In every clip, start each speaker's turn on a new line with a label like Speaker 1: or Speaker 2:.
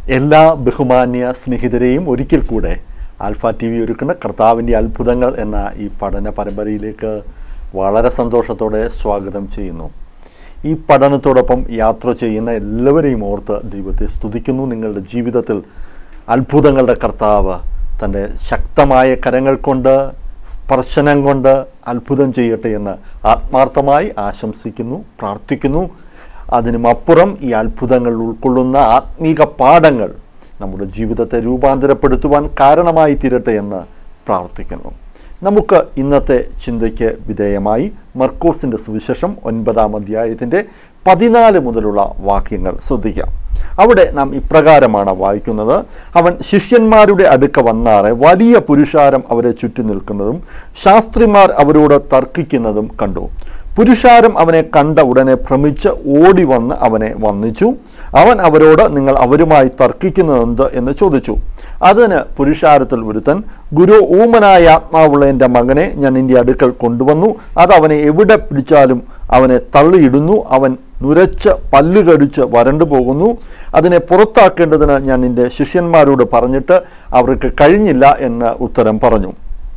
Speaker 1: എല്ലാ ബഹുമാന്യ സ്നേഹിതരെയും ഒരിക്കൽ കൂടെ ആൽഫ TV ഒരുക്കുന്ന കർത്താവിൻ്റെ അത്ഭുതങ്ങൾ എന്ന ഈ പഠന പരമ്പരയിലേക്ക് വളരെ സന്തോഷത്തോടെ സ്വാഗതം ചെയ്യുന്നു. ഈ പഠനത്തോടൊപ്പം യാത്ര ചെയ്യുന്ന എല്ലാവരെയും ഓർത്ത് ദൈവത്തെ സ്തുതിക്കുന്നു. നിങ്ങളുടെ ജീവിതത്തിൽ അത്ഭുതങ്ങളുടെ കർത്താവ് തൻ്റെ ശക്തമായ കരങ്ങൾ കൊണ്ട്, സ്പർശനം കൊണ്ട് അത്ഭുതം ചെയ്യട്ടെ എന്ന് ആത്മാർത്ഥമായി ആശംസിക്കുന്നു, പ്രാർത്ഥിക്കുന്നു. അതിനുമപ്പുറം ഈ അത്ഭുതങ്ങൾ ഉൾക്കൊള്ളുന്ന ആത്മീക പാഠങ്ങൾ നമ്മുടെ ജീവിതത്തെ രൂപാന്തരപ്പെടുത്തുവാൻ കാരണമായി തീരട്ടെ എന്ന് പ്രാർത്ഥിക്കുന്നു. നമുക്ക് ഇന്നത്തെ ചിന്തയ്ക്ക് വിധേയമായി മർക്കോസിൻ്റെ സുവിശേഷം 9-ാം അധ്യായത്തിൻ്റെ 14 മുതലുള്ള വാക്യങ്ങൾ ശ്രദ്ധിക്കാം. അവിടെ നാം ഇപ്രകാരമാണ് വായിക്കുന്നത്: അവൻ ശിഷ്യന്മാരുടെ അടുക്ക വന്നാറെ വലിയ പുരുഷാരം അവരെ ചുറ്റി നിൽക്കുന്നതും ശാസ്ത്രിമാർ അവരോട് തർക്കിക്കുന്നതും കണ്ടു. പുരുഷാരം അവനെ കണ്ട ഉടനെ ഭ്രമിച്ച് ഓടി വന്ന് അവനെ വന്ദിച്ചു. അവൻ അവരോട്, നിങ്ങൾ അവരുമായി തർക്കിക്കുന്നതെന്ത് എന്ന് ചോദിച്ചു. അതിന് പുരുഷാരത്തിൽ ഒരുത്തൻ, ഗുരു, ഊമനായ ആത്മാവുള്ള എൻ്റെ മകനെ ഞാൻ നിൻ്റെ അടുക്കൽ കൊണ്ടുവന്നു. അത് അവനെ എവിടെ പിടിച്ചാലും അവനെ തള്ളിയിടുന്നു. അവൻ നുരച്ച് പല്ല് കടിച്ച് വരണ്ടു പോകുന്നു. അതിനെ പുറത്താക്കേണ്ടതിന് ഞാൻ നിൻ്റെ ശിഷ്യന്മാരോട് പറഞ്ഞിട്ട് അവർക്ക് കഴിഞ്ഞില്ല എന്ന് ഉത്തരം പറഞ്ഞു.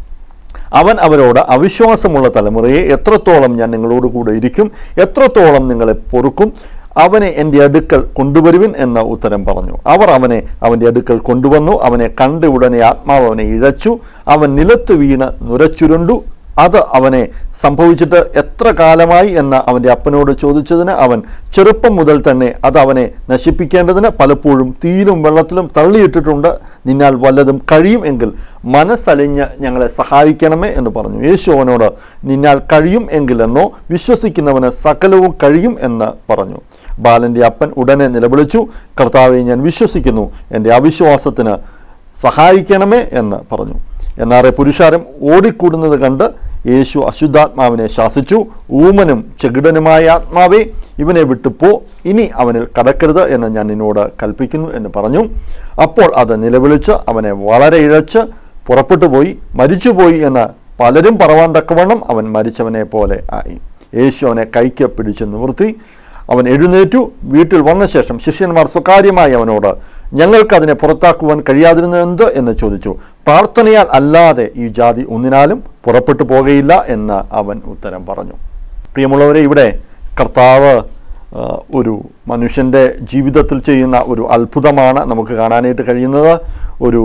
Speaker 1: അവൻ അവരോട്, അവിശ്വാസമുള്ള തലമുറയെ, എത്രത്തോളം ഞാൻ നിങ്ങളോട് കൂടെ ഇരിക്കും? എത്രത്തോളം നിങ്ങളെ പൊറുക്കും? അവനെ എൻ്റെ അടുക്കൽ കൊണ്ടുവരുവിൻ എന്ന് ഉത്തരം പറഞ്ഞു. അവർ അവനെ അവൻ്റെ അടുക്കൽ കൊണ്ടുവന്നു. അവനെ കണ്ട ഉടനെ ആത്മാവ് അവനെ ഇഴച്ചു. അവൻ നിലത്ത് വീണ് നുരച്ചുരുണ്ടു. അത് അവനെ സംഭവിച്ചിട്ട് എത്ര കാലമായി എന്ന് അവൻ്റെ അപ്പനോട് ചോദിച്ചതിന് അവൻ, ചെറുപ്പം മുതൽ തന്നെ അത് അവനെ നശിപ്പിക്കേണ്ടതിന് പലപ്പോഴും തീയിലും വെള്ളത്തിലും തള്ളിയിട്ടിട്ടുണ്ട്. നിന്നാൽ വല്ലതും കഴിയും എങ്കിൽ മനസ്സലിഞ്ഞ് ഞങ്ങളെ സഹായിക്കണമേ എന്ന് പറഞ്ഞു. യേശു അവനോട്, നിന്നാൽ കഴിയും എങ്കിലെന്നോ, വിശ്വസിക്കുന്നവന് സകലവും കഴിയും എന്ന് പറഞ്ഞു. ബാലൻ്റെ അപ്പൻ ഉടനെ നിലവിളിച്ചു, കർത്താവെ, ഞാൻ വിശ്വസിക്കുന്നു, എൻ്റെ അവിശ്വാസത്തിന് സഹായിക്കണമേ എന്ന് പറഞ്ഞു. എന്നാറെ പുരുഷാരം ഓടിക്കൂടുന്നത് കണ്ട് യേശു അശുദ്ധാത്മാവിനെ ശാസിച്ചു. ഊമനും ചെകിടനുമായ ആത്മാവേ, ഇവനെ വിട്ടുപോ, ഇനി അവനിൽ കടക്കരുത് എന്ന് ഞാൻ നിന്നോട് കൽപ്പിക്കുന്നു എന്ന് പറഞ്ഞു. അപ്പോൾ അത് നിലവിളിച്ച് അവനെ വളരെ ഇഴച്ച് പുറപ്പെട്ടു പോയി. മരിച്ചുപോയി എന്ന് പലരും പറവാൻ തക്കവണ്ണം അവൻ മരിച്ചവനെ പോലെ ആയി. യേശു അവനെ കൈക്ക് പിടിച്ച് നിവർത്തി. അവൻ എഴുന്നേറ്റു. വീട്ടിൽ വന്ന ശേഷം ശിഷ്യന്മാർ സ്വകാര്യമായി അവനോട്, ഞങ്ങൾക്കതിനെ പുറത്താക്കുവാൻ കഴിയാതിരുന്നത് എന്ന് ചോദിച്ചു. പ്രാർത്ഥനയാൽ അല്ലാതെ ഈ ജാതി ഒന്നിനാലും പുറപ്പെട്ടു പോകുകയില്ല എന്ന് അവൻ ഉത്തരം പറഞ്ഞു. പ്രിയമുള്ളവരെ, ഇവിടെ കർത്താവ് ഒരു മനുഷ്യൻ്റെ ജീവിതത്തിൽ ചെയ്യുന്ന ഒരു അത്ഭുതമാണ് നമുക്ക് കാണാനായിട്ട് കഴിയുന്നത്. ഒരു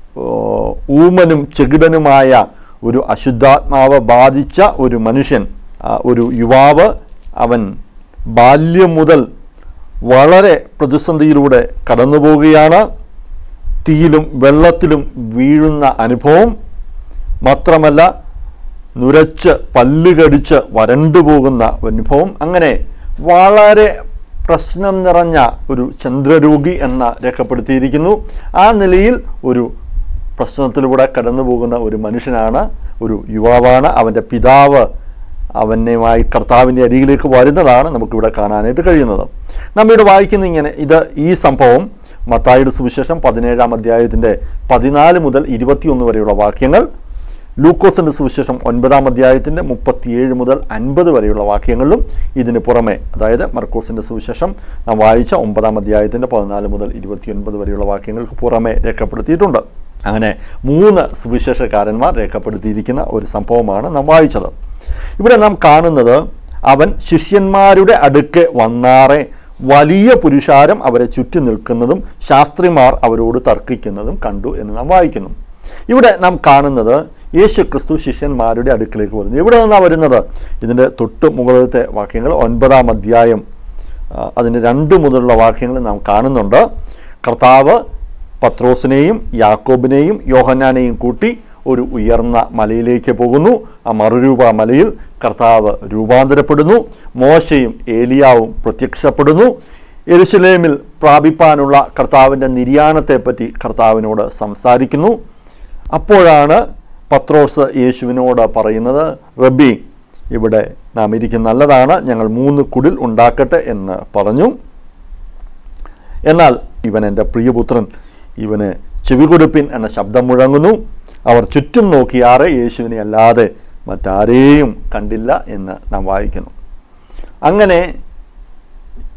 Speaker 1: ഊമനും ചെകിടനുമായ ഒരു അശുദ്ധാത്മാവ് ബാധിച്ച ഒരു മനുഷ്യൻ, ഒരു യുവാവ്, അവൻ ബാല്യം മുതൽ വളരെ പ്രതിസന്ധിയിലൂടെ കടന്നു പോവുകയാണ്. തീയിലും വെള്ളത്തിലും വീഴുന്ന അനുഭവം മാത്രമല്ല, നുരച്ച് പല്ലുകടിച്ച് വരണ്ടു പോകുന്ന അനുഭവം. അങ്ങനെ വളരെ പ്രശ്നം നിറഞ്ഞ ഒരു ചന്ദ്രരോഗി എന്ന് രേഖപ്പെടുത്തിയിരിക്കുന്നു. ആ നിലയിൽ ഒരു പ്രശ്നത്തിലൂടെ കടന്നു പോകുന്ന ഒരു മനുഷ്യനാണ്, ഒരു യുവാവാണ്. അവൻ്റെ പിതാവ് അവനുമായി കർത്താവിൻ്റെ അരികിലേക്ക് വരുന്നതാണ് നമുക്കിവിടെ കാണാനായിട്ട് കഴിയുന്നത്. നമ്മളിവിടെ വായിക്കുന്ന ഇങ്ങനെ, ഈ സംഭവം മത്തായിയുടെ സുവിശേഷം 17-ാം അധ്യായത്തിൻ്റെ 14 മുതൽ 21 വരെയുള്ള വാക്യങ്ങൾ, ലൂക്കോസിൻ്റെ സുവിശേഷം 9-ാം അധ്യായത്തിൻ്റെ 37 മുതൽ 50 വരെയുള്ള വാക്യങ്ങളിലും, ഇതിന് പുറമെ, അതായത് മർക്കോസിൻ്റെ സുവിശേഷം നാം വായിച്ച 9-ാം അധ്യായത്തിൻ്റെ 14 മുതൽ 29 വരെയുള്ള വാക്യങ്ങൾക്ക് പുറമെ രേഖപ്പെടുത്തിയിട്ടുണ്ട്. അങ്ങനെ 3 സുവിശേഷക്കാരന്മാർ രേഖപ്പെടുത്തിയിരിക്കുന്ന ഒരു സംഭവമാണ് നാം വായിച്ചത്. ഇവിടെ നാം കാണുന്നത്, അവൻ ശിഷ്യന്മാരുടെ അടുക്കെ വന്നാറെ വലിയ പുരുഷാരം അവരെ ചുറ്റി നിൽക്കുന്നതും ശാസ്ത്രിമാർ അവരോട് തർക്കിക്കുന്നതും കണ്ടു എന്ന് നാം വായിക്കുന്നു. ഇവിടെ നാം കാണുന്നത് യേശു ക്രിസ്തു ശിഷ്യന്മാരുടെ അടുക്കിലേക്ക് വരുന്നു. എവിടെ നിന്നാണ് വരുന്നത്? ഇതിൻ്റെ തൊട്ട് മുകളിലത്തെ വാക്യങ്ങൾ 9-ാം അധ്യായം അതിൻ്റെ 2 മുതലുള്ള വാക്യങ്ങൾ നാം കാണുന്നുണ്ട്. കർത്താവ് പത്രോസിനെയും യാക്കോബിനെയും യോഹന്നാനെയും കൂട്ടി ഒരു ഉയർന്ന മലയിലേക്ക് പോകുന്നു. ആ മറുരൂപ മലയിൽ കർത്താവ് രൂപാന്തരപ്പെടുന്നു. മോശയും ഏലിയാവും പ്രത്യക്ഷപ്പെടുന്നു. യെരുശലേമിൽ പ്രാപിപ്പാനുള്ള കർത്താവിൻ്റെ നിര്യാണത്തെപ്പറ്റി കർത്താവിനോട് സംസാരിക്കുന്നു. അപ്പോഴാണ് പത്രോസ് യേശുവിനോട് പറയുന്നത്, റബ്ബി, ഇവിടെ നാം ഇരിക്കുന്ന നല്ലതാണ്, ഞങ്ങൾ 3 കുടിൽ ഉണ്ടാക്കട്ടെ എന്ന് പറഞ്ഞു. എന്നാൽ ഇവൻ എൻ്റെ പ്രിയപുത്രൻ, ഇവന് ചെവി കൊടുപ്പിൻ എന്ന ശബ്ദം മുഴങ്ങുന്നു. അവർ ചുറ്റും നോക്കിയാറെ യേശുവിനെ അല്ലാതെ മറ്റാരെയും കണ്ടില്ല എന്ന് നാം വായിക്കുന്നു. അങ്ങനെ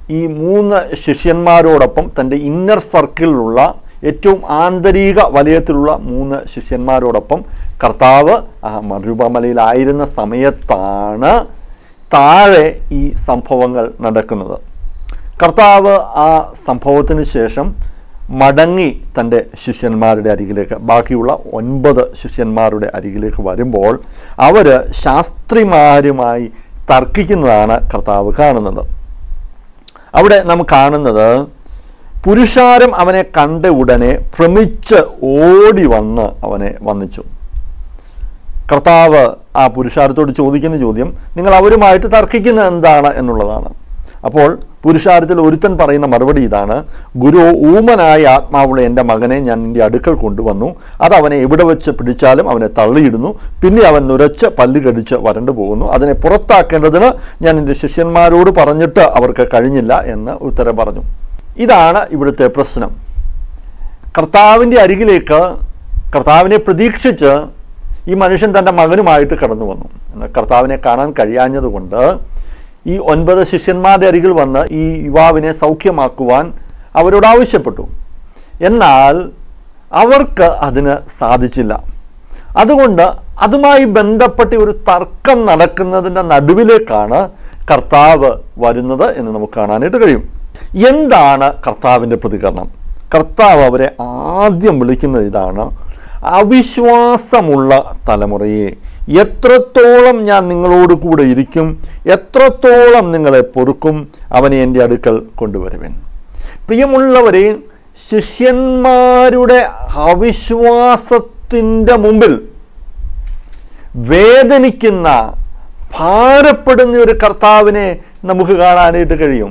Speaker 1: ഈ 3 ശിഷ്യന്മാരോടൊപ്പം തൻ്റെ ഇന്നർ സർക്കിളിലുള്ള ഏറ്റവും ആന്തരിക വലയത്തിലുള്ള 3 ശിഷ്യന്മാരോടൊപ്പം കർത്താവ് ആ മരുഭമലയിലായിരുന്ന സമയത്താണ് താഴെ ഈ സംഭവങ്ങൾ നടക്കുന്നത്. കർത്താവ് ആ സംഭവത്തിന് ശേഷം മടങ്ങി തൻ്റെ ശിഷ്യന്മാരുടെ അരികിലേക്ക്, ബാക്കിയുള്ള 9 ശിഷ്യന്മാരുടെ അരികിലേക്ക് വരുമ്പോൾ അവർ ശാസ്ത്രിമാരുമായി തർക്കിക്കുന്നതാണ് കർത്താവ് കാണുന്നത്. അവിടെ നാം കാണുന്നത്, പുരുഷാരം അവനെ കണ്ട ഉടനെ ഭ്രമിച്ച് ഓടി വന്ന് അവനെ വന്ദിച്ചു. കർത്താവ് ആ പുരുഷാരത്തോട് ചോദിക്കുന്ന ചോദ്യം, നിങ്ങൾ അവരുമായിട്ട് തർക്കിക്കുന്നത് എന്താണ് എന്നുള്ളതാണ്. അപ്പോൾ പുരുഷാരത്തിൽ ഒരുത്തൻ പറയുന്ന മറുപടി ഇതാണ്, ഗുരു, ഊമനായ ആത്മാവുള്ള എൻ്റെ മകനെ ഞാൻ നിൻ്റെ അടുക്കൽ കൊണ്ടുവന്നു. അത് അവനെ എവിടെ വെച്ച് പിടിച്ചാലും അവനെ തള്ളിയിടുന്നു. പിന്നെ അവൻ നുരച്ച് പല്ല് കടിച്ച് വരണ്ടു പോകുന്നു. അതിനെ പുറത്താക്കേണ്ടതിന് ഞാൻ എൻ്റെ ശിഷ്യന്മാരോട് പറഞ്ഞിട്ട് അവർക്ക് കഴിഞ്ഞില്ല എന്ന് ഉത്തരം പറഞ്ഞു. ഇതാണ് ഇവിടുത്തെ പ്രശ്നം. കർത്താവിൻ്റെ അരികിലേക്ക് കർത്താവിനെ പ്രതീക്ഷിച്ച് ഈ മനുഷ്യൻ തൻ്റെ മകനുമായിട്ട് കടന്നു വന്നു. എന്നാൽ കർത്താവിനെ കാണാൻ കഴിയാഞ്ഞതുകൊണ്ട് ഈ 9 ശിഷ്യന്മാരുടെ അരികിൽ വന്ന് ഈ യുവാവിനെ സൗഖ്യമാക്കുവാൻ അവരോട് ആവശ്യപ്പെട്ടു. എന്നാൽ അവർക്ക് അതിന് സാധിച്ചില്ല. അതുകൊണ്ട് അതുമായി ബന്ധപ്പെട്ട് ഒരു തർക്കം നടക്കുന്നതിൻ്റെ നടുവിലേക്കാണ് കർത്താവ് വരുന്നത് എന്ന് നമുക്ക് കാണാനായിട്ട് കഴിയും. എന്താണ് കർത്താവിൻ്റെ പ്രതികരണം? കർത്താവ് അവരെ ആദ്യം വിളിക്കുന്നത് ഇതാണ്, അവിശ്വാസമുള്ള തലമുറയെ, എത്രത്തോളം ഞാൻ നിങ്ങളോട് കൂടെ ഇരിക്കും, എത്രത്തോളം നിങ്ങളെ പൊറുക്കും, അവനെ എൻ്റെ അടുക്കൽ കൊണ്ടുവരുവൻ. പ്രിയമുള്ളവരെ, ശിഷ്യന്മാരുടെ അവിശ്വാസത്തിൻ്റെ മുമ്പിൽ വേദനിക്കുന്ന, ഭാരപ്പെടുന്ന ഒരു കർത്താവിനെ നമുക്ക് കാണാനായിട്ട് കഴിയും.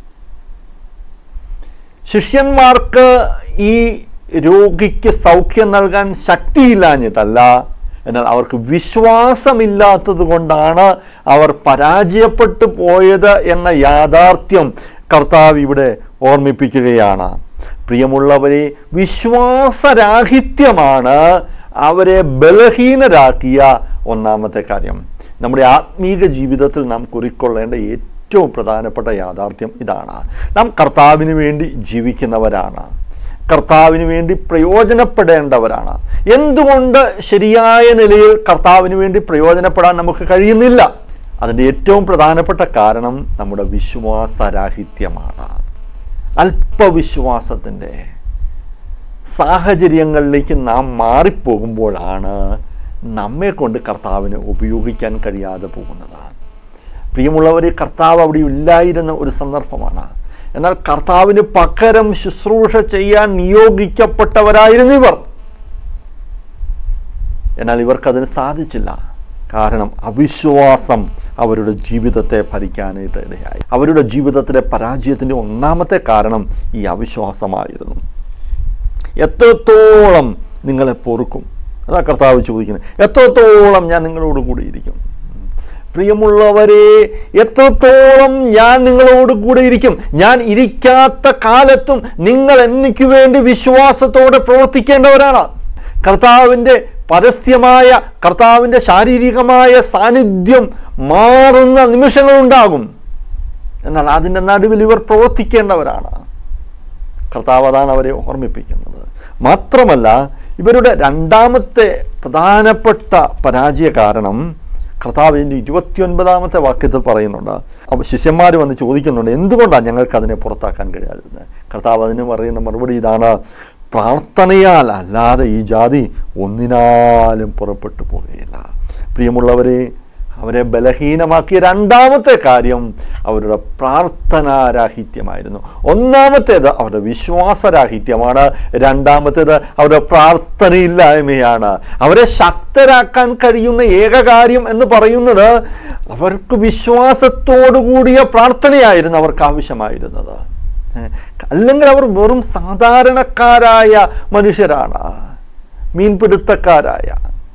Speaker 1: ശിഷ്യന്മാർക്ക് ഈ രോഗിക്ക് സൗഖ്യം നൽകാൻ ശക്തിയില്ലാഞ്ഞിട്ടല്ല, എന്നാൽ അവർക്ക് വിശ്വാസമില്ലാത്തത് കൊണ്ടാണ് അവർ പരാജയപ്പെട്ടു പോയത് എന്ന യാഥാർത്ഥ്യം കർത്താവ് ഇവിടെ ഓർമ്മിപ്പിക്കുകയാണ്. പ്രിയമുള്ളവരെ, വിശ്വാസരാഹിത്യമാണ് അവരെ ബലഹീനരാക്കിയ ഒന്നാമത്തെ കാര്യം. നമ്മുടെ ആത്മീക ജീവിതത്തിൽ നാം കുറിക്കൊള്ളേണ്ട ഏറ്റവും പ്രധാനപ്പെട്ട യാഥാർത്ഥ്യം ഇതാണ്. നാം കർത്താവിന് വേണ്ടി ജീവിക്കുന്നവരാണ്, കർത്താവിന് വേണ്ടി പ്രയോജനപ്പെടേണ്ടവരാണ്. എന്തുകൊണ്ട് ശരിയായ നിലയിൽ കർത്താവിന് വേണ്ടി പ്രയോജനപ്പെടാൻ നമുക്ക് കഴിയുന്നില്ല? അതിൻ്റെ ഏറ്റവും പ്രധാനപ്പെട്ട കാരണം നമ്മുടെ വിശ്വാസരാഹിത്യമാണ്. അല്പവിശ്വാസത്തിൻ്റെ സാഹചര്യങ്ങളിലേക്ക് നാം മാറിപ്പോകുമ്പോഴാണ് നമ്മെ കൊണ്ട് കർത്താവിന് ഉപയോഗിക്കാൻ കഴിയാതെ പോകുന്നത്. പ്രിയമുള്ളവരെ, കർത്താവ് അവിടെ ഇല്ലായിരുന്ന ഒരു സന്ദർഭമാണ്. എന്നാൽ കർത്താവിന് പകരം ശുശ്രൂഷ ചെയ്യാൻ നിയോഗിക്കപ്പെട്ടവരായിരുന്നു ഇവർ. എന്നാൽ ഇവർക്കതിന് സാധിച്ചില്ല. കാരണം അവിശ്വാസം അവരുടെ ജീവിതത്തെ ഭരിക്കാനായിട്ട് ഇടയായി. അവരുടെ ജീവിതത്തിലെ പരാജയത്തിൻ്റെ ഒന്നാമത്തെ കാരണം ഈ അവിശ്വാസമായിരുന്നു. എത്രത്തോളം നിങ്ങളെ പൊറുക്കും? അതാ കർത്താവ് ചോദിക്കുന്നത്. എത്രത്തോളം ഞാൻ നിങ്ങളോട് കൂടി ഇരിക്കും? പ്രിയമുള്ളവരെ, എത്രത്തോളം ഞാൻ നിങ്ങളോട് കൂടെ ഇരിക്കും? ഞാൻ ഇരിക്കാത്ത കാലത്തും നിങ്ങൾ എനിക്ക് വേണ്ടി വിശ്വാസത്തോടെ പ്രവർത്തിക്കേണ്ടവരാണ്. കർത്താവിൻ്റെ പരസ്യമായ, കർത്താവിൻ്റെ ശാരീരികമായ സാന്നിധ്യം മാറുന്ന നിമിഷങ്ങളുണ്ടാകും. എന്നാൽ അതിൻ്റെ നടുവിൽ ഇവർ പ്രവർത്തിക്കേണ്ടവരാണ്. കർത്താവ് അതാണ് അവരെ ഓർമ്മിപ്പിക്കുന്നത്. മാത്രമല്ല, ഇവരുടെ രണ്ടാമത്തെ പ്രധാനപ്പെട്ട പരാജയ കാരണം കർത്താവിൻ്റെ 29-ാമത്തെ വാക്യത്തിൽ പറയുന്നുണ്ട്. അപ്പോൾ ശിഷ്യന്മാർ വന്ന് ചോദിക്കുന്നുണ്ട്, എന്തുകൊണ്ടാണ് ഞങ്ങൾക്ക് അതിനെ പുറത്താക്കാൻ കഴിയാതിരുന്നത്? കർത്താവ് അതിന് പറയുന്ന മറുപടി ഇതാണ്, പ്രാർത്ഥനയാൽ അല്ലാതെ ഈ ജാതി ഒന്നിനാലും പുറപ്പെട്ടു പോകുകയില്ല. പ്രിയമുള്ളവരെ, അവരെ ബലഹീനമാക്കിയ രണ്ടാമത്തെ കാര്യം അവരുടെ പ്രാർത്ഥനാരാഹിത്യമായിരുന്നു. ഒന്നാമത്തേത് അവരുടെ വിശ്വാസരാഹിത്യമാണ്. രണ്ടാമത്തേത് അവരുടെ പ്രാർത്ഥനയില്ലായ്മയാണ്. അവരെ ശക്തരാക്കാൻ കഴിയുന്ന ഏക കാര്യം എന്ന് പറയുന്നത് അവർക്ക് വിശ്വാസത്തോടു കൂടിയ പ്രാർത്ഥനയായിരുന്നു അവർക്ക് ആവശ്യമായിരുന്നത്. അല്ലെങ്കിൽ അവർ വെറും സാധാരണക്കാരായ മനുഷ്യരാണ്, മീൻപിടുത്തക്കാരായ.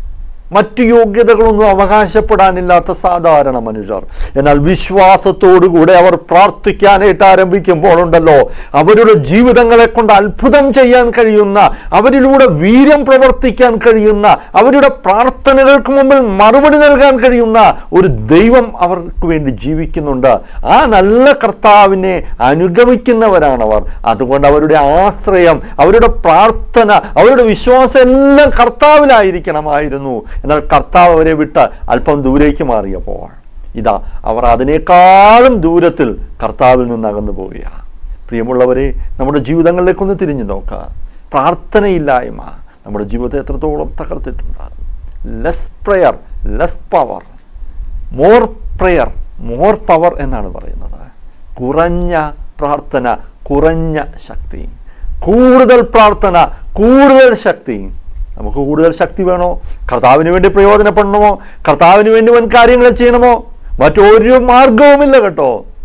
Speaker 1: മറ്റു യോഗ്യതകളൊന്നും അവകാശപ്പെടാനില്ലാത്ത സാധാരണ മനുഷ്യർ. എന്നാൽ വിശ്വാസത്തോടുകൂടെ അവർ പ്രാർത്ഥിക്കാനായിട്ട് ആരംഭിക്കുമ്പോൾ ഉണ്ടല്ലോ, അവരുടെ ജീവിതങ്ങളെ കൊണ്ട് അത്ഭുതം ചെയ്യാൻ കഴിയുന്ന, അവരിലൂടെ വീര്യം പ്രവർത്തിക്കാൻ കഴിയുന്ന, അവരുടെ പ്രാർത്ഥനകൾക്ക് മുമ്പിൽ മറുപടി നൽകാൻ കഴിയുന്ന ഒരു ദൈവം അവർക്ക് വേണ്ടി ജീവിക്കുന്നുണ്ട്. ആ നല്ല കർത്താവിനെ അനുഗമിക്കുന്നവരാണവർ. അതുകൊണ്ട് അവരുടെ ആശ്രയം, അവരുടെ പ്രാർത്ഥന, അവരുടെ വിശ്വാസം എല്ലാം കർത്താവിലായിരിക്കണമായിരുന്നു. എന്നാൽ കർത്താവ് അവരെ വിട്ട് അല്പം ദൂരേക്ക് മാറിയപ്പോൾ ഇതാ അവർ അതിനേക്കാളും ദൂരത്തിൽ കർത്താവിൽ നിന്ന് അകന്നു പോവുകയാണ്. പ്രിയമുള്ളവരെ, നമ്മുടെ ജീവിതങ്ങളിലേക്കൊന്ന് തിരിഞ്ഞു നോക്കുക. പ്രാർത്ഥനയില്ലായ്മ നമ്മുടെ ജീവിതത്തെ എത്രത്തോളം തകർത്തിട്ടുണ്ട്. Less prayer less power, more prayer more power എന്നാണ് പറയുന്നത്. കുറഞ്ഞ പ്രാർത്ഥന കുറഞ്ഞ ശക്തി, കൂടുതൽ പ്രാർത്ഥന കൂടുതൽ ശക്തി. നമുക്ക് കൂടുതൽ ശക്തി വേണോ? കർത്താവിന് വേണ്ടി പ്രയോജനപ്പെടണമോ? കർത്താവിന് വേണ്ടി വൻ കാര്യങ്ങൾ ചെയ്യണമോ? മറ്റൊരു മാർഗവുമില്ല കേട്ടോ.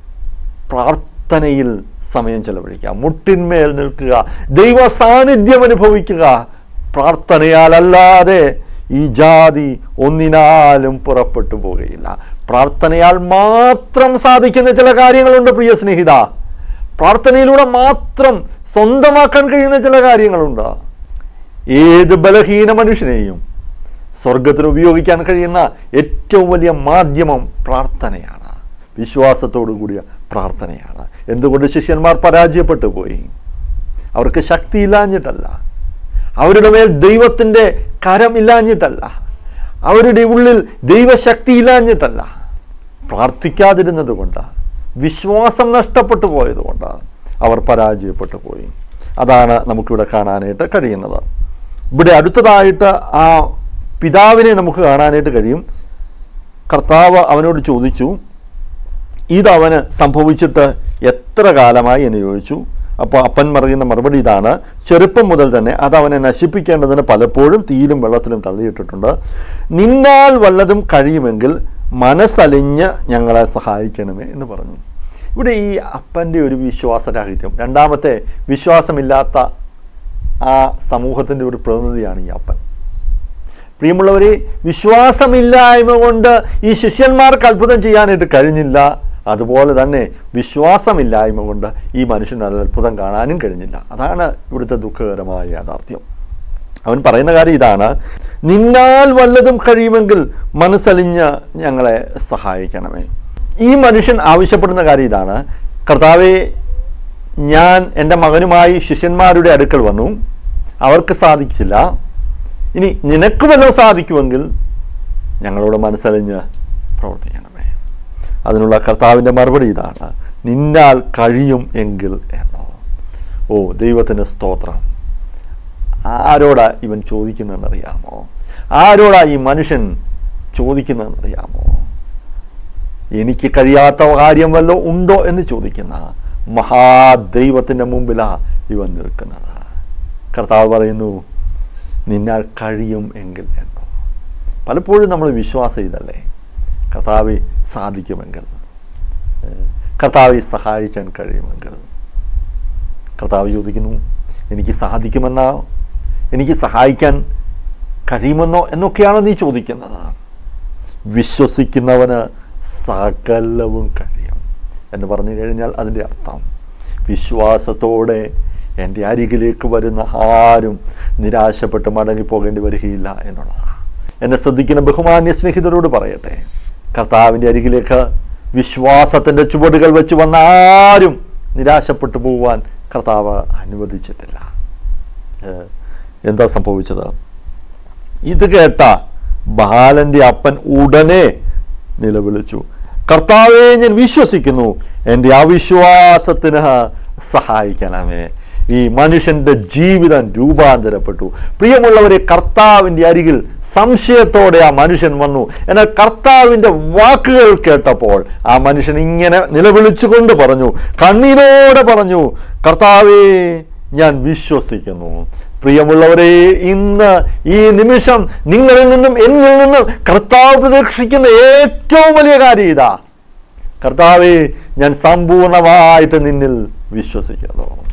Speaker 1: പ്രാർത്ഥനയിൽ സമയം ചെലവഴിക്കുക, മുട്ടിന്മേൽ നിൽക്കുക, ദൈവ സാന്നിധ്യം അനുഭവിക്കുക. പ്രാർത്ഥനയാലല്ലാതെ ഈ ജാതി ഒന്നിനാലും പുറപ്പെട്ടു പോകുകയില്ല. പ്രാർത്ഥനയാൽ മാത്രം സാധിക്കുന്ന ചില കാര്യങ്ങളുണ്ട് പ്രിയ സ്നേഹിത. പ്രാർത്ഥനയിലൂടെ മാത്രം സ്വന്തമാക്കാൻ കഴിയുന്ന ചില കാര്യങ്ങളുണ്ട്. ഏത് ബലഹീന മനുഷ്യനെയും സ്വർഗത്തിന് ഉപയോഗിക്കാൻ കഴിയുന്ന ഏറ്റവും വലിയ മാധ്യമം പ്രാർത്ഥനയാണ്, വിശ്വാസത്തോടു കൂടിയ പ്രാർത്ഥനയാണ്. എന്തുകൊണ്ട് ശിഷ്യന്മാർ പരാജയപ്പെട്ടു പോയി? അവർക്ക് ശക്തിയില്ലാഞ്ഞിട്ടല്ല, അവരുടെ മേൽ ദൈവത്തിൻ്റെ കരം ഇല്ലാഞ്ഞിട്ടല്ല, അവരുടെ ഉള്ളിൽ ദൈവശക്തി ഇല്ലാഞ്ഞിട്ടല്ല, പ്രാർത്ഥിക്കാതിരുന്നത് കൊണ്ട്, വിശ്വാസം നഷ്ടപ്പെട്ടു പോയതുകൊണ്ട് അവർ പരാജയപ്പെട്ടു പോയി. അതാണ് നമുക്കിവിടെ കാണാനായിട്ട് കഴിയുന്നത്. ഇവിടെ അടുത്തതായിട്ട് ആ പിതാവിനെ നമുക്ക് കാണാനായിട്ട് കഴിയും. കർത്താവ് അവനോട് ചോദിച്ചു, ഇതവന് സംഭവിച്ചിട്ട് എത്ര കാലമായി എന്ന് ചോദിച്ചു. അപ്പോൾ അപ്പൻ പറയുന്ന മറുപടി ഇതാണ്: ചെറുപ്പം മുതൽ തന്നെ അതവനെ നശിപ്പിക്കേണ്ടതിന് പലപ്പോഴും തീയിലും വെള്ളത്തിലും തള്ളിയിട്ടിട്ടുണ്ട്. നിന്നാൽ വല്ലതും കഴിയുമെങ്കിൽ മനസ്സലിഞ്ഞ് ഞങ്ങളെ സഹായിക്കണമേ എന്ന് പറഞ്ഞു. ഇവിടെ ഈ അപ്പൻ്റെ ഒരു വിശ്വാസരാഹിത്യം, രണ്ടാമത്തെ വിശ്വാസമില്ലാത്ത ആ സമൂഹത്തിൻ്റെ ഒരു പ്രതിനിധിയാണ് ഈ അപ്പൻ. പ്രിയമുള്ളവരെ, വിശ്വാസമില്ലായ്മ കൊണ്ട് ഈ ശിഷ്യന്മാർക്ക് അത്ഭുതം ചെയ്യാനായിട്ട് കഴിഞ്ഞില്ല. അതുപോലെ തന്നെ വിശ്വാസമില്ലായ്മ കൊണ്ട് ഈ മനുഷ്യന് അത്ഭുതം കാണാനും കഴിഞ്ഞില്ല. അതാണ് ഇവിടുത്തെ ദുഃഖകരമായ യാഥാർത്ഥ്യം. അവൻ പറയുന്ന കാര്യം ഇതാണ്: നിന്നാൽ വല്ലതും കഴിയുമെങ്കിൽ മനസ്സലിഞ്ഞ് ഞങ്ങളെ സഹായിക്കണമേ. ഈ മനുഷ്യൻ ആവശ്യപ്പെടുന്ന കാര്യം ഇതാണ്: കർത്താവേ, ഞാൻ എൻ്റെ മകനുമായി ശിഷ്യന്മാരുടെ അടുക്കൽ വന്നു, അവർക്ക് സാധിച്ചില്ല, ഇനി നിനക്ക് വല്ലതും സാധിക്കുമെങ്കിൽ ഞങ്ങളോട് മനസ്സലിഞ്ഞ് പ്രവർത്തിക്കണമേ. അതിനുള്ള കർത്താവിൻ്റെ മറുപടി ഇതാണ്: നിന്നാൽ കഴിയും എങ്കിൽ എന്നോ. ഓ ദൈവത്തിന് സ്തോത്രം! ആരോടാ ഇവൻ ചോദിക്കുന്നതെന്നറിയാമോ? ആരോടാ ഈ മനുഷ്യൻ ചോദിക്കുന്നതെന്നറിയാമോ? എനിക്ക് കഴിയാത്ത കാര്യം വല്ലോ ഉണ്ടോ എന്ന് ചോദിക്കുന്ന മഹാദൈവത്തിൻ്റെ മുമ്പിലാണ് ഇവൻ നിൽക്കുന്നത്. കർത്താവ് പറയുന്നു, നിന്നാൽ കഴിയും എങ്കിൽ എന്നോ. പലപ്പോഴും നമ്മൾ വിശ്വാസം ചെയ്തല്ലേ, കർത്താവ് സാധിക്കുമെങ്കിൽ, കർത്താവ് സഹായിക്കാൻ കഴിയുമെങ്കിൽ. കർത്താവ് ചോദിക്കുന്നു, എനിക്ക് സാധിക്കുമെന്നോ, എനിക്ക് സഹായിക്കാൻ കഴിയുമെന്നോ എന്നൊക്കെയാണോ നീ ചോദിക്കുന്നത്? വിശ്വസിക്കുന്നവന് സകലവും കഴിയും എന്ന് പറഞ്ഞു കഴിഞ്ഞാൽ അതിൻ്റെ അർത്ഥം വിശ്വാസത്തോടെ എൻ്റെ അരികിലേക്ക് വരുന്ന ആരും നിരാശപ്പെട്ട് മടങ്ങിപ്പോകേണ്ടി വരികയില്ല എന്നുള്ളതാണ്. എന്നെ ശ്രദ്ധിക്കുന്ന ബഹുമാന്യ സ്നേഹിതരോട് പറയട്ടെ, കർത്താവിൻ്റെ അരികിലേക്ക് വിശ്വാസത്തിൻ്റെ ചുവടുകൾ വെച്ച് വന്ന ആരും നിരാശപ്പെട്ടു പോകുവാൻ കർത്താവ് അനുവദിച്ചിട്ടില്ല. എന്താ സംഭവിച്ചത്? ഇത് കേട്ട ബാലൻ്റെ അപ്പൻ ഉടനെ നിലവിളിച്ചു, കർത്താവേ, ഞാൻ വിശ്വസിക്കുന്നു, എൻ്റെ അവിശ്വാസത്തിന് സഹായിക്കണമേ. ഈ മനുഷ്യൻ്റെ ജീവിതം രൂപാന്തരപ്പെട്ടു. പ്രിയമുള്ളവരെ, കർത്താവിൻ്റെ അരികിൽ സംശയത്തോടെ ആ മനുഷ്യൻ വന്നു. എന്നാൽ കർത്താവിൻ്റെ വാക്കുകൾ കേട്ടപ്പോൾ ആ മനുഷ്യൻ ഇങ്ങനെ നിലവിളിച്ചുകൊണ്ട് പറഞ്ഞു, കണ്ണീരോടെ പറഞ്ഞു, കർത്താവേ, ഞാൻ വിശ്വസിക്കുന്നു. പ്രിയമുള്ളവരെ, ഇന്ന് ഈ നിമിഷം നിങ്ങളിൽ നിന്നും എന്നിൽ നിന്നും കർത്താവ് പ്രതീക്ഷിക്കുന്ന ഏറ്റവും വലിയ കാര്യം ഇതാ: കർത്താവേ, ഞാൻ സമ്പൂർണമായിട്ട് നിന്നിൽ വിശ്വസിക്കുന്നു.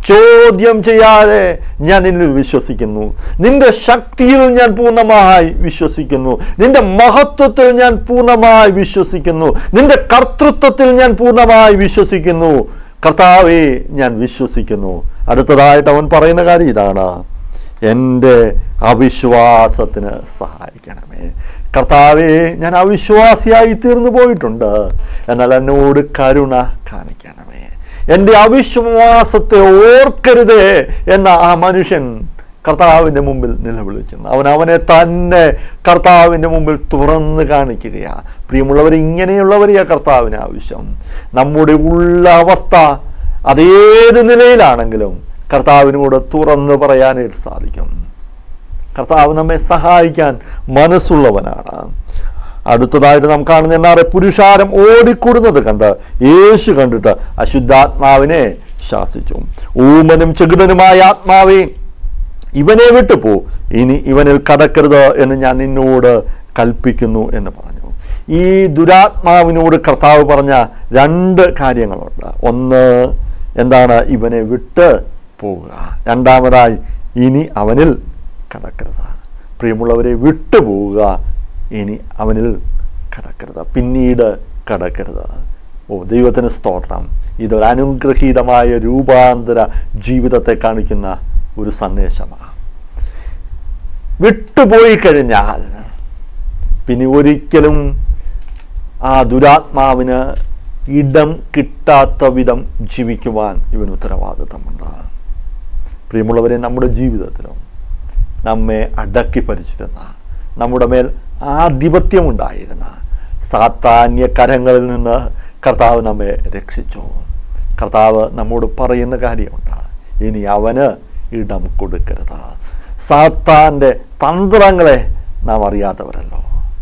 Speaker 1: ചോദ്യം ചെയ്യാതെ ഞാൻ നിന്നിൽ വിശ്വസിക്കുന്നു. നിന്റെ ശക്തിയിൽ ഞാൻ പൂർണ്ണമായി വിശ്വസിക്കുന്നു. നിന്റെ മഹത്വത്തിൽ ഞാൻ പൂർണ്ണമായി വിശ്വസിക്കുന്നു. നിന്റെ കർത്തൃത്വത്തിൽ ഞാൻ പൂർണ്ണമായി വിശ്വസിക്കുന്നു. കർത്താവേ, ഞാൻ വിശ്വസിക്കുന്നു. അടുത്തതായിട്ട് അവൻ പറയുന്ന കാര്യം ഇതാണ്: എൻ്റെ അവിശ്വാസത്തിന് സഹായിക്കണമേ. കർത്താവേ, ഞാൻ അവിശ്വാസിയായി തീർന്നു പോയിട്ടുണ്ട്, എന്നാൽ എന്നോട് കരുണ കാണിക്കണമേ. എൻ്റെ അവിശ്വാസത്തെ ഓർക്കരുതേ എന്ന ആ മനുഷ്യൻ കർത്താവിൻ്റെ മുമ്പിൽ നിലവിളിക്കുന്നു. അവനെ തന്നെ കർത്താവിൻ്റെ മുമ്പിൽ തുറന്ന് കാണിക്കുകയാണ്. പ്രിയമുള്ളവർ, ഇങ്ങനെയുള്ളവരെയാ കർത്താവിന് ആവശ്യം. നമ്മുടെ ഉള്ള അവസ്ഥ അതേത് നിലയിലാണെങ്കിലും കർത്താവിനോട് തുറന്ന് പറയാനായിട്ട് സാധിക്കും. കർത്താവ് നമ്മെ സഹായിക്കാൻ മനസ്സുള്ളവനാണ്. അടുത്തതായിട്ട് നാം കാണുന്ന എന്നാറെ പുരുഷാരം ഓടിക്കൂടുന്നത് കണ്ട് യേശു കണ്ടിട്ട് അശുദ്ധാത്മാവിനെ ശാസിച്ചു. ഊമനും ചെകിടനുമായ ആത്മാവേ, ഇവനെ വിട്ടുപോ, ഇനി ഇവനിൽ കടക്കരുത് എന്ന് ഞാൻ നിന്നോട് കൽപ്പിക്കുന്നു എന്ന് പറഞ്ഞു. ഈ ദുരാത്മാവിനോട് കർത്താവ് പറഞ്ഞ 2 കാര്യങ്ങളുണ്ട്. ഒന്ന്, എന്താണ്? ഇവനെ വിട്ട് പോവുക. രണ്ടാമതായി, ഇനി അവനിൽ കടക്കരുത്. പ്രിയമുള്ളവരെ, വിട്ടുപോവുക, ഇനി അവനിൽ കടക്കരുത്, പിന്നീട് കടക്കരുത്. ദൈവത്തിന് സ്തോത്രം. ഇതൊരു അനുഗ്രഹീതമായ രൂപാന്തര ജീവിതത്തെ കാണിക്കുന്ന ഒരു സന്ദേശമാണ്. വിട്ടുപോയി കഴിഞ്ഞാൽ പിന്നെ ഒരിക്കലും ആ ദുരാത്മാവിന് ഇടം കിട്ടാത്ത വിധം ജീവിക്കുവാൻ ഇവന് ഉത്തരവാദിത്തമുണ്ട്. പ്രിയമുള്ളവരെ, നമ്മുടെ ജീവിതത്തിലും നമ്മെ അടക്കി ഭരിച്ചിരുന്ന, നമ്മുടെ മേൽ ആധിപത്യമുണ്ടായിരുന്ന സാത്താന്യ കരങ്ങളിൽ നിന്ന് കർത്താവ് നമ്മെ രക്ഷിച്ചു. കർത്താവ് നമ്മോട് പറയുന്ന കാര്യമുണ്ട്: ഇനി അവന് ഇടം കൊടുക്കരുത്. സാത്താൻ്റെ തന്ത്രങ്ങളെ നാം അറിയാത്തവരല്ലോ.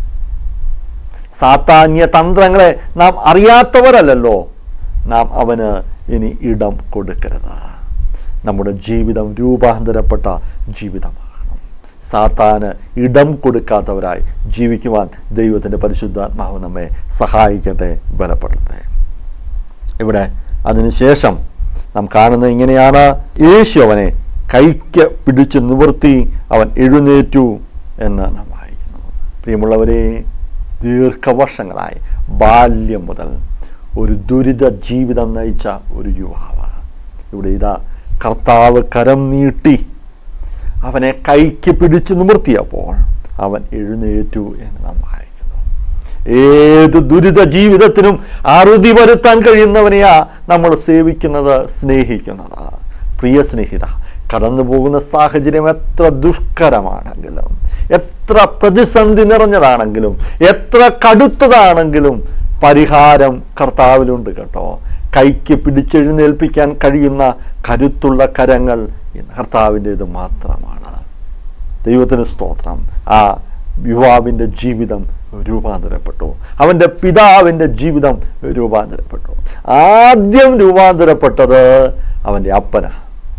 Speaker 1: സാത്താന്യ തന്ത്രങ്ങളെ നാം അറിയാത്തവരല്ലോ. നാം അവന് ഇനി ഇടം കൊടുക്കരുത്. നമ്മുടെ ജീവിതം രൂപാന്തരപ്പെട്ട ജീവിതമാണ്. സാത്താന് ഇടം കൊടുക്കാത്തവരായി ജീവിക്കുവാൻ ദൈവത്തിൻ്റെ പരിശുദ്ധാത്മാവ് നമ്മെ സഹായിക്കട്ടെ, ബലപ്പെടട്ടെ. ഇവിടെ അതിനുശേഷം നാം കാണുന്നത് ഇങ്ങനെയാണ്: യേശു അവനെ കൈക്ക് പിടിച്ച് നിവർത്തി, അവൻ എഴുന്നേറ്റു എന്ന് നാം വായിക്കുന്നു. പ്രിയമുള്ളവരെ, ദീർഘവർഷങ്ങളായി ബാല്യം മുതൽ ഒരു ദുരിത ജീവിതം നയിച്ച ഒരു യുവാവ് ഇവിടെ ഇതാ കർത്താവ് കരം നീട്ടി അവനെ കൈക്ക് പിടിച്ച് നിവർത്തിയപ്പോൾ അവൻ എഴുന്നേറ്റു എന്ന് നാം വായിക്കുന്നു. ഏത് ദുരിത ജീവിതത്തിനും അറുതി വരുത്താൻ കഴിയുന്നവനെയാ നമ്മൾ സേവിക്കുന്നത്, സ്നേഹിക്കുന്നത്. പ്രിയ സ്നേഹിത, കടന്നു പോകുന്ന സാഹചര്യം എത്ര ദുഷ്കരമാണെങ്കിലും, എത്ര പ്രതിസന്ധി നിറഞ്ഞതാണെങ്കിലും, എത്ര കടുത്തതാണെങ്കിലും പരിഹാരം കർത്താവിലുണ്ട് കേട്ടോ. കൈക്ക് പിടിച്ചെഴുന്നേൽപ്പിക്കാൻ കഴിയുന്ന കരുത്തുള്ള കരങ്ങൾ കർത്താവിൻ്റേത് മാത്രമാണ്. ദൈവത്തിന് സ്തോത്രം. ആ യുവാവിൻ്റെ ജീവിതം രൂപാന്തരപ്പെട്ടു. അവൻ്റെ പിതാവിൻ്റെ ജീവിതം രൂപാന്തരപ്പെട്ടു. ആദ്യം രൂപാന്തരപ്പെട്ടത് അവൻ്റെ അപ്പനാണ്.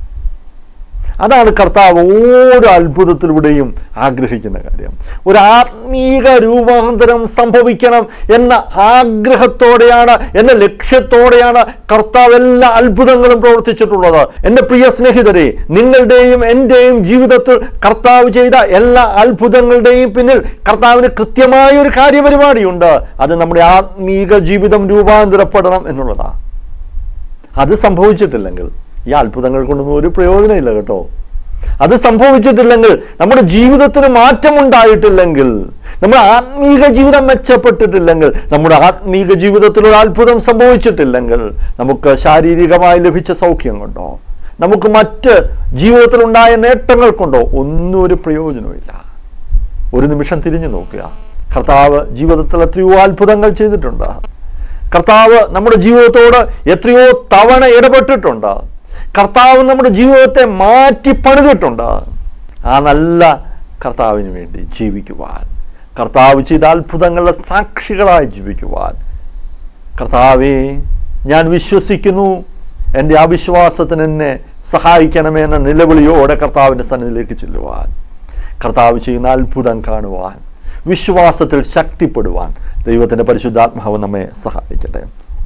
Speaker 1: അതാണ് കർത്താവ് ഓരോ അത്ഭുതത്തിലൂടെയും ആഗ്രഹിക്കുന്ന കാര്യം. ഒരു ആത്മീക രൂപാന്തരം സംഭവിക്കണം എന്ന ആഗ്രഹത്തോടെയാണ്, എന്ന ലക്ഷ്യത്തോടെയാണ് കർത്താവ് എല്ലാ അത്ഭുതങ്ങളും പ്രവർത്തിച്ചിട്ടുള്ളത്. എൻ്റെ പ്രിയ സ്നേഹിതരെ, നിങ്ങളുടെയും എൻ്റെയും ജീവിതത്തിൽ കർത്താവ് ചെയ്ത എല്ലാ അത്ഭുതങ്ങളുടെയും പിന്നിൽ കർത്താവിന് കൃത്യമായ ഒരു കാര്യപരിപാടിയുണ്ട്. അത് നമ്മുടെ ആത്മീക ജീവിതം രൂപാന്തരപ്പെടണം എന്നുള്ളതാണ്. അത് സംഭവിച്ചിട്ടില്ലെങ്കിൽ ഈ അത്ഭുതങ്ങൾ കൊണ്ടൊന്നും ഒരു പ്രയോജനമില്ല കേട്ടോ. അത് സംഭവിച്ചിട്ടില്ലെങ്കിൽ, നമ്മുടെ ജീവിതത്തിന് മാറ്റമുണ്ടായിട്ടില്ലെങ്കിൽ, നമ്മുടെ ആത്മീക ജീവിതം മെച്ചപ്പെട്ടിട്ടില്ലെങ്കിൽ, നമ്മുടെ ആത്മീക ജീവിതത്തിൽ ഒരു അത്ഭുതം സംഭവിച്ചിട്ടില്ലെങ്കിൽ, നമുക്ക് ശാരീരികമായി ലഭിച്ച സൗഖ്യം കൊണ്ടോ, നമുക്ക് മറ്റ് ജീവിതത്തിലുണ്ടായ നേട്ടങ്ങൾ കൊണ്ടോ ഒന്നും ഒരു പ്രയോജനമില്ല. ഒരു നിമിഷം തിരിഞ്ഞു നോക്കുക. കർത്താവ് ജീവിതത്തിൽ എത്രയോ അത്ഭുതങ്ങൾ ചെയ്തിട്ടുണ്ട്. കർത്താവ് നമ്മുടെ ജീവിതത്തോട് എത്രയോ തവണ ഇടപെട്ടിട്ടുണ്ട്. കർത്താവ് നമ്മുടെ ജീവിതത്തെ മാറ്റി പണിതിട്ടുണ്ട്. ആ നല്ല കർത്താവിന് വേണ്ടി ജീവിക്കുവാൻ, കർത്താവ് ചെയ്ത അത്ഭുതങ്ങളുടെ സാക്ഷികളായി ജീവിക്കുവാൻ, കർത്താവേ ഞാൻ വിശ്വസിക്കുന്നു, എൻ്റെ അവിശ്വാസത്തിന് എന്നെ സഹായിക്കണമേ എന്ന നിലവിളിയോടെ കർത്താവിൻ്റെ സന്നിധിയിലേക്ക് ചെല്ലുവാൻ, കർത്താവ് ചെയ്യുന്ന അത്ഭുതം കാണുവാൻ, വിശ്വാസത്തിൽ ശക്തിപ്പെടുവാൻ ദൈവത്തിൻ്റെ പരിശുദ്ധാത്മാവ് നമ്മെ സഹായിക്കട്ടെ.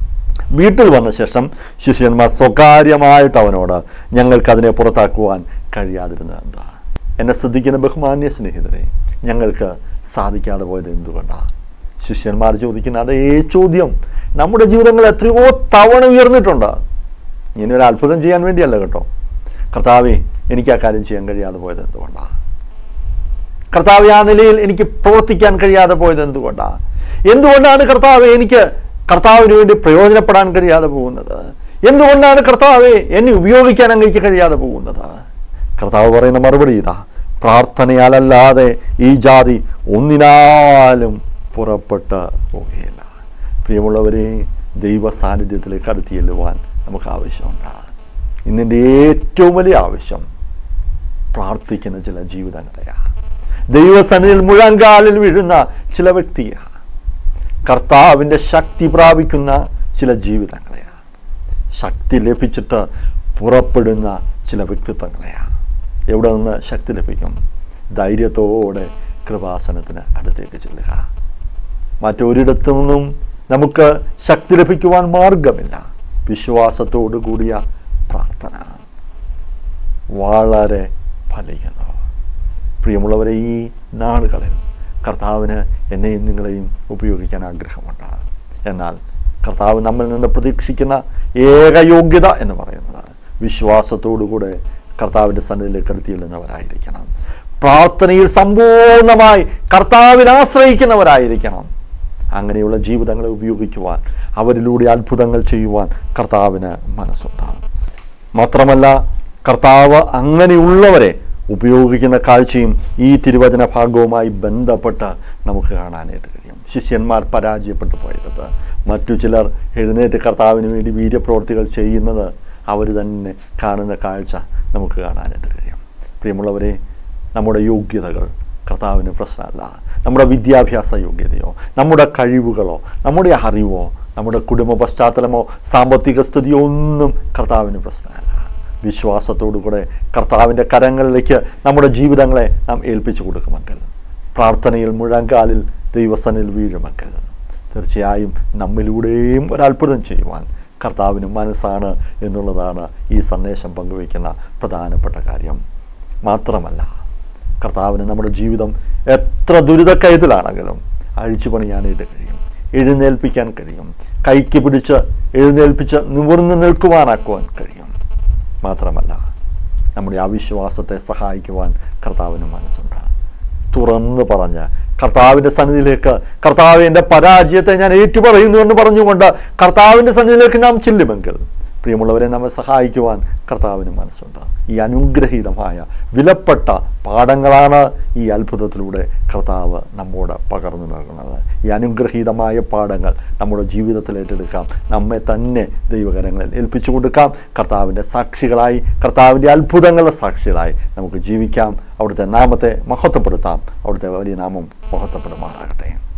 Speaker 1: വീട്ടിൽ വന്ന ശേഷം ശിഷ്യന്മാർ സ്വകാര്യമായിട്ട് അവനോട് ഞങ്ങൾക്കതിനെ പുറത്താക്കുവാൻ കഴിയാതിരുന്നത് എന്താ? എന്നെ ശ്രദ്ധിക്കുന്ന ബഹുമാന്യ സ്നേഹിതരെ, ഞങ്ങൾക്ക് സാധിക്കാതെ പോയത് എന്തുകൊണ്ടാണ്? ശിഷ്യന്മാർ ചോദിക്കുന്ന അതേ ചോദ്യം നമ്മുടെ ജീവിതങ്ങൾ എത്രയോ തവണ ഉയർന്നിട്ടുണ്ട്. ഇങ്ങനെ ഒരു അത്ഭുതം ചെയ്യാൻ വേണ്ടിയല്ല കേട്ടോ. കർത്താവേ, എനിക്ക് ആ കാര്യം ചെയ്യാൻ കഴിയാതെ പോയത് എന്തുകൊണ്ടാണ്? കർത്താവേ, ആ നിലയിൽ എനിക്ക് പ്രവർത്തിക്കാൻ കഴിയാതെ പോയത് എന്തുകൊണ്ടാണ്? എന്തുകൊണ്ടാണ് കർത്താവേ എനിക്ക് കർത്താവിന് വേണ്ടി പ്രയോജനപ്പെടാൻ കഴിയാതെ പോകുന്നത്? എന്തുകൊണ്ടാണ് കർത്താവേ എന്നെ ഉപയോഗിക്കാൻ അങ്ങേക്ക് കഴിയാതെ പോകുന്നത്? കർത്താവ് പറയുന്ന മറുപടി ഇതാ: പ്രാർത്ഥനയാലല്ലാതെ ഈ ജാതി ഒന്നിനാലും പുറപ്പെട്ട് പോവുകയില്ല. പ്രിയമുള്ളവരെ, ദൈവ സാന്നിധ്യത്തിലേക്ക് അടുത്ത് ചെല്ലുവാൻ നമുക്ക് ആവശ്യമുണ്ട്. ഇന്നിൻ്റെ ഏറ്റവും വലിയ ആവശ്യം പ്രാർത്ഥിക്കുന്ന ചില ജീവിതങ്ങളെയാണ്. ദൈവസന്നിധിയിൽ മുഴങ്കാലിൽ വീഴുന്ന ചില വ്യക്തിയാണ്. കർത്താവിൻ്റെ ശക്തി പ്രാപിക്കുന്ന ചില ജീവിതങ്ങളെയാണ്. ശക്തി ലഭിച്ചിട്ട് പുറപ്പെടുന്ന ചില വ്യക്തിത്വങ്ങളെയാണ്. എവിടെ നിന്ന് ശക്തി ലഭിക്കും? ധൈര്യത്തോടെ കൃപാസനത്തിന് അടുത്തേക്ക് ചെല്ലുക. മറ്റൊരിടത്തു നിന്നും നമുക്ക് ശക്തി ലഭിക്കുവാൻ മാർഗമില്ല. വിശ്വാസത്തോടു കൂടിയ പ്രാർത്ഥന വളരെ ഫലിക്കുന്നു. പ്രിയമുള്ളവരെ, ഈ നാളുകളിൽ കർത്താവിന് എന്നെയും നിങ്ങളെയും ഉപയോഗിക്കാൻ ആഗ്രഹമുണ്ട്. എന്നാൽ കർത്താവ് നമ്മിൽ നിന്ന് പ്രതീക്ഷിക്കുന്ന ഏക യോഗ്യത എന്ന് പറയുന്നത് വിശ്വാസത്തോടുകൂടെ കർത്താവിൻ്റെ സന്നിധിയിലേക്ക് അടുത്ത് ചെല്ലുന്നവരായിരിക്കണം. പ്രാർത്ഥനയിൽ സമ്പൂർണ്ണമായി കർത്താവിനെ ആശ്രയിക്കുന്നവരായിരിക്കണം. അങ്ങനെയുള്ള ജീവിതങ്ങളെ ഉപയോഗിക്കുവാൻ, അവരിലൂടെ അത്ഭുതങ്ങൾ ചെയ്യുവാൻ കർത്താവിന് മനസ്സുണ്ടാകും. മാത്രമല്ല, കർത്താവ് അങ്ങനെയുള്ളവരെ ഉപയോഗിക്കുന്ന കാഴ്ചയും ഈ തിരുവചന ഭാഗവുമായി ബന്ധപ്പെട്ട് നമുക്ക് കാണാനായിട്ട് കഴിയും. ശിഷ്യന്മാർ പരാജയപ്പെട്ടു പോയത്, മറ്റു ചിലർ എഴുന്നേറ്റ് കർത്താവിന് വേണ്ടി വീര്യപ്രവർത്തികൾ ചെയ്യുന്നത് അവർ തന്നെ കാണുന്ന കാഴ്ച നമുക്ക് കാണാനായിട്ട് കഴിയും. പ്രിയമുള്ളവരെ, നമ്മുടെ യോഗ്യതകൾ കർത്താവിന് പ്രശ്നമല്ല. നമ്മുടെ വിദ്യാഭ്യാസ യോഗ്യതയോ, നമ്മുടെ കഴിവുകളോ, നമ്മുടെ അറിവോ, നമ്മുടെ കുടുംബ പശ്ചാത്തലമോ, സാമ്പത്തിക സ്ഥിതിയോ ഒന്നും കർത്താവിന് പ്രശ്നമല്ല. വിശ്വാസത്തോടുകൂടെ കർത്താവിൻ്റെ കരങ്ങളിലേക്ക് നമ്മുടെ ജീവിതങ്ങളെ നാം ഏൽപ്പിച്ചു കൊടുക്കുമെങ്കിൽ, പ്രാർത്ഥനയിൽ മുഴങ്കാലിൽ ദൈവസന്നിധിയിൽ വീഴുമെങ്കിൽ, തീർച്ചയായും നമ്മിലൂടെയും ഒരത്ഭുതം ചെയ്യുവാൻ കർത്താവിന് മനസ്സാണ് എന്നുള്ളതാണ് ഈ സന്ദേശം പങ്കുവയ്ക്കുന്ന പ്രധാനപ്പെട്ട കാര്യം. മാത്രമല്ല, കർത്താവിന് നമ്മുടെ ജീവിതം എത്ര ദുരിതക്കയത്തിലാണെങ്കിലും അഴിച്ചു പണിയാനായിട്ട് കഴിയും, എഴുന്നേൽപ്പിക്കാൻ കഴിയും, കൈക്ക് പിടിച്ച് എഴുന്നേൽപ്പിച്ച് നിവർന്ന് നിൽക്കുവാനാക്കുവാൻ കഴിയും. മാത്രമല്ല, നമ്മുടെ അവിശ്വാസത്തെ സഹായിക്കുവാൻ കർത്താവിന് മനസ്സുണ്ട്. തുറന്ന് പറഞ്ഞ് കർത്താവിൻ്റെ സന്നിധിയിലേക്ക്, കർത്താവ് എൻ്റെ പരാജയത്തെ ഞാൻ ഏറ്റുപറയുന്നു എന്ന് പറഞ്ഞുകൊണ്ട് കർത്താവിൻ്റെ സന്നിധിയിലേക്ക് നാം ചെല്ലുമെങ്കിൽ, പ്രിയമുള്ളവരെ, നമ്മെ സഹായിക്കുവാൻ കർത്താവിന് മനസ്സുണ്ട്. ഈ അനുഗ്രഹീതമായ വിലപ്പെട്ട പാഠങ്ങളാണ് ഈ അത്ഭുതത്തിലൂടെ കർത്താവ് നമ്മോട് പകർന്നു നൽകുന്നത്. ഈ അനുഗ്രഹീതമായ പാഠങ്ങൾ നമ്മുടെ ജീവിതത്തിൽ ഏറ്റെടുക്കാം, നമ്മെ തന്നെ ദൈവകരങ്ങളിൽ ഏൽപ്പിച്ചു കൊടുക്കാം. കർത്താവിൻ്റെ സാക്ഷികളായി, കർത്താവിൻ്റെ അത്ഭുതങ്ങളുടെ സാക്ഷികളായി നമുക്ക് ജീവിക്കാം. അവിടുത്തെ നാമത്തെ മഹത്വപ്പെടുത്താം. അവിടുത്തെ വലിയ നാമം മഹത്വപ്പെടുമാറാകട്ടെ.